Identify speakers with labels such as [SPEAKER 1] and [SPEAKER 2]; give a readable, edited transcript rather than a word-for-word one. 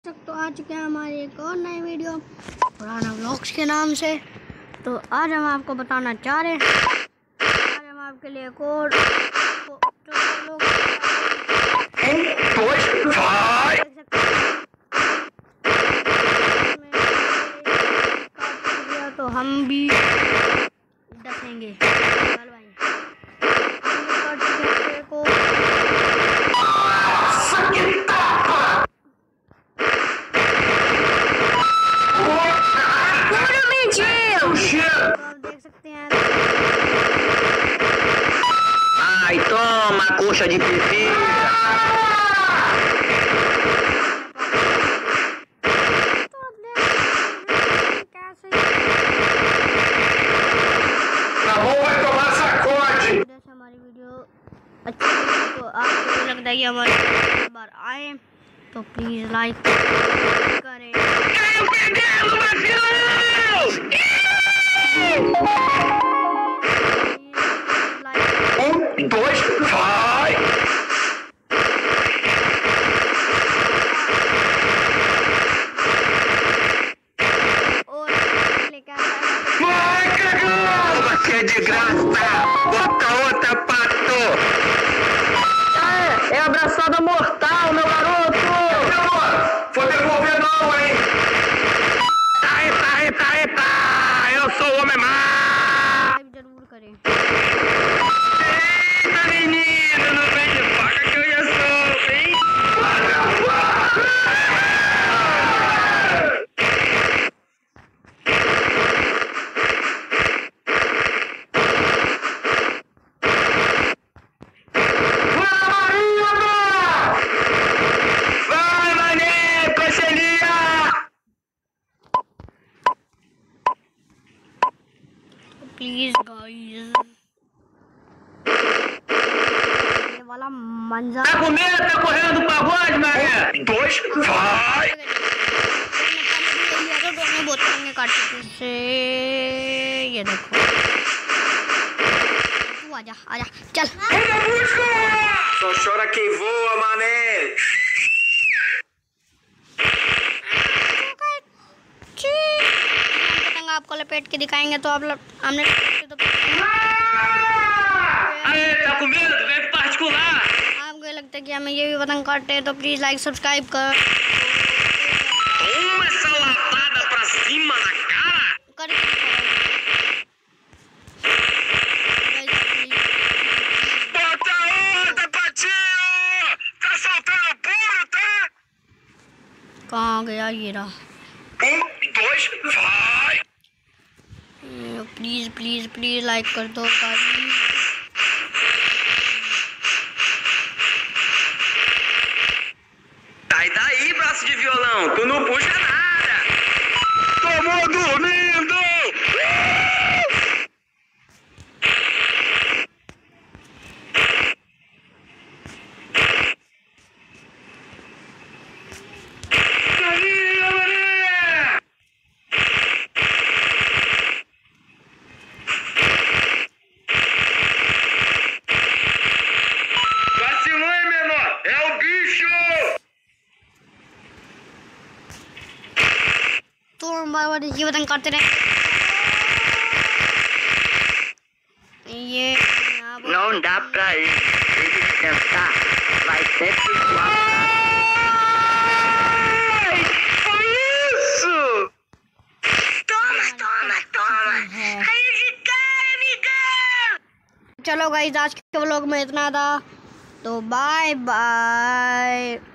[SPEAKER 1] तो आ चुके हैं हमारी एक और नई वीडियो खुराना व्लॉग्स के नाम से। तो आज हम आपको बताना चाह रहे हैं, आज हम आपके लिए एक और तो हम भी डसेंगे। चल भाई देख सकते हैं।
[SPEAKER 2] Ai, toma, coxa de pipi.
[SPEAKER 1] तो अब कैसे हमारी वीडियो अच्छी लगी तो आपको लगता है कि हमारे बार आए तो प्लीज लाइक करें।
[SPEAKER 2] Dois, vai! Vai, cagão! Você é de graça! Bota outra, pato! É abraçada mortal, meu garoto! Vou devolver não, hein? Eita! Eu sou o homem mau!
[SPEAKER 1] जरूर करें।
[SPEAKER 2] Menino, não vem de faca que eu já sou, hein? Vai, mané, coxelinha!
[SPEAKER 1] Please guys ये वाला मंजर
[SPEAKER 2] Tá com medo? Tá correndo do pagode, mané? Dois, vai!
[SPEAKER 1] तो दोनों बोतलें काटते से ये देखो। तू आजा आजा चल।
[SPEAKER 2] Só chora quem voa, mané!
[SPEAKER 1] पतंग आपको लपेट के दिखाएंगे तो आप हमने तो
[SPEAKER 2] Aê, tá com medo? Vem particular!
[SPEAKER 1] आपको लगता है कि हमें ये भी पतंग काटते हैं तो प्लीज लाइक सब्सक्राइब कर
[SPEAKER 2] Uma salatada pra cima na cara! Bota outra, patinho! Tá soltando puro, tá?
[SPEAKER 1] कहाँ गया ये रहा।
[SPEAKER 2] Dois, vai!
[SPEAKER 1] Please please please like कर दो भाई।
[SPEAKER 2] Sai daí, braço de violão! Tu não puxa nada! Tomou dormindo! Vacilou, hein, menor? É o bicho!
[SPEAKER 1] तो बार बार ये पतंग काटते रहे। ये
[SPEAKER 2] Não dá pra ele tentar, vai sempre igual. Foi isso! Toma! Aí de cara, amigão!
[SPEAKER 1] चलो गाइस आज के व्लॉग में इतना था तो बाय बाय।